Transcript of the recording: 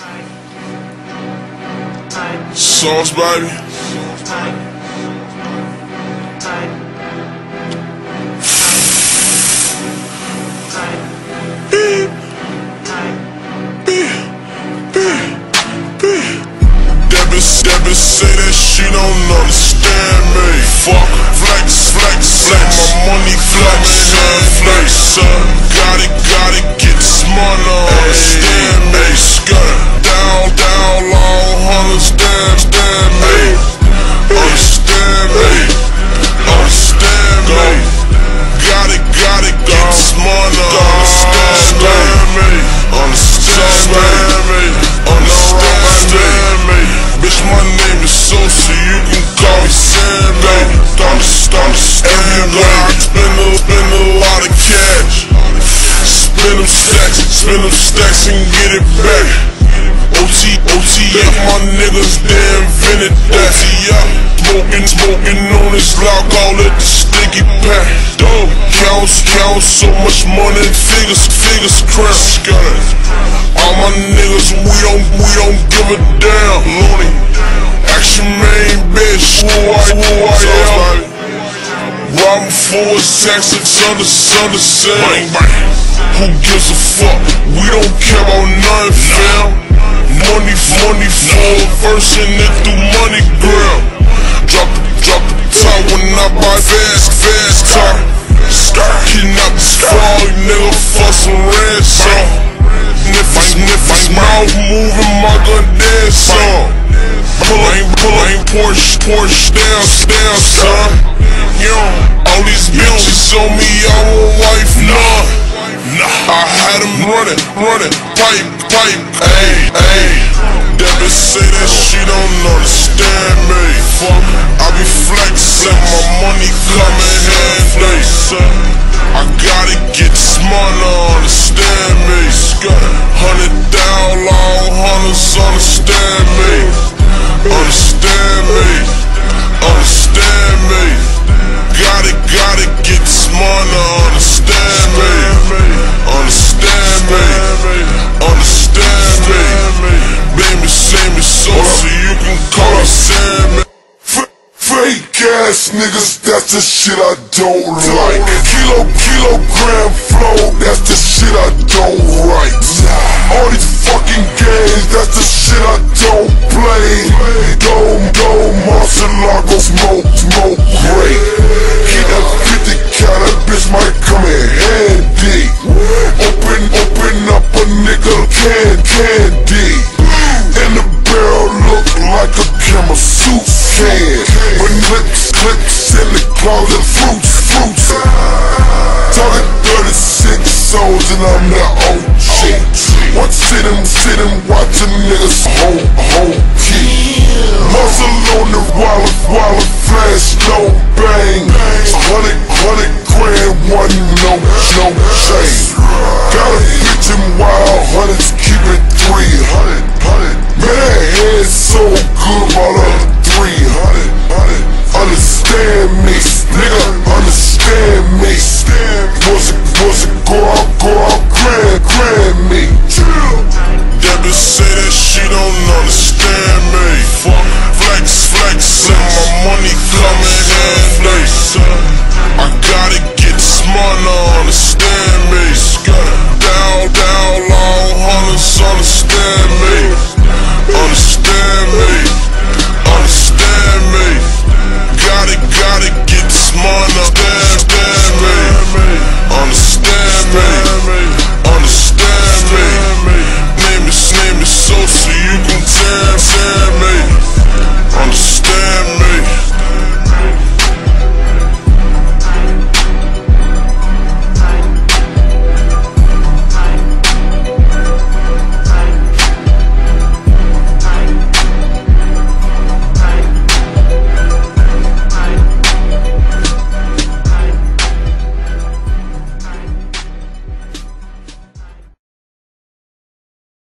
Sauce, baby. Debbie say that she don't understand me. Fuck, flex, flex, flex. My money flex, flex. Gotta get this money. Understand me. Skirt down, long hunters, damn me. Understand me. Understand me. Gotta get this money. Understand me. Understand me. Understand me. Bitch, my name is so you can call me Sam, baby. Understand me. Spend a lot of cash. Spend them stacks and get it back. OTF, my niggas, they invented that. Smoking on this lock, call it the sticky pack. Count so much money, figures crash. All my niggas, we don't give a damn. Looney, action main bitch, who I am. Robbing for a tax, it's understand. Who gives a fuck? We don't care about nothing, fam. Money for a verse and it through MoneyGram. Drop the top when I buy fast talk. Kidnap the frog, nigga, for some ransom. If his mouth moving, my gun dead, son. Pull Porsche down, son. All these bitches on me, I won't wife none. I had them running, pipe, ayy. Debbie say that she don't understand me. I be flexing, my money coming handy. I gotta get this money, understand me. 100,000 long hunters, understand me. Understand me. Understand me. Gotta get this money, understand me. Understand me. Understand me. Baby, say me so you can call me Sam. Fake ass niggas, that's the shit I don't like. Kilogram flow, that's the shit I don't write. All these fucking games, that's the shit I don't play. Dome, Marcelago, smoke great. Keep that 50 cal, that bitch might come in handy. Open up a nigga candy. And the barrel look like a camera suit can. But clips in the closet, fruits. Talking 36 souls and I'm the OG. One sitting, watching niggas whole key. Muscle on the wallet, flash, no bang. 100 grand, one no shame. Got a bitch in wild hunters, keep it 300. Man, that head so good, all up 300. Understand me, nigga, understand me. Was it go out, grand me. Debbie say that she don't understand me. Flex, my money coming handy. I gotta get this money, understand me. Down, long hunters, understand me.